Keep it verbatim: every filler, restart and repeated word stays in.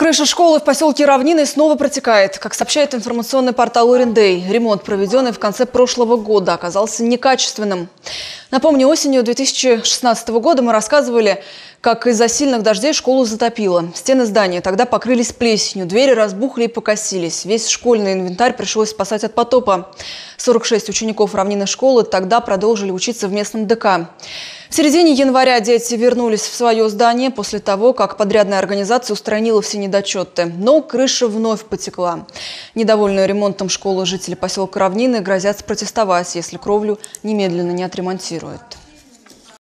Крыша школы в поселке Равнины снова протекает. Как сообщает информационный портал Уриндей, ремонт, проведенный в конце прошлого года, оказался некачественным. Напомню, осенью две тысячи шестнадцатого года мы рассказывали, как из-за сильных дождей школу затопило. Стены здания тогда покрылись плесенью, двери разбухли и покосились. Весь школьный инвентарь пришлось спасать от потопа. сорок шесть учеников Равнинной школы тогда продолжили учиться в местном ДК. В середине января дети вернулись в свое здание после того, как подрядная организация устранила все недочеты. Но крыша вновь потекла. Недовольные ремонтом школы жители поселка Равнины грозят протестовать, если кровлю немедленно не отремонтируют.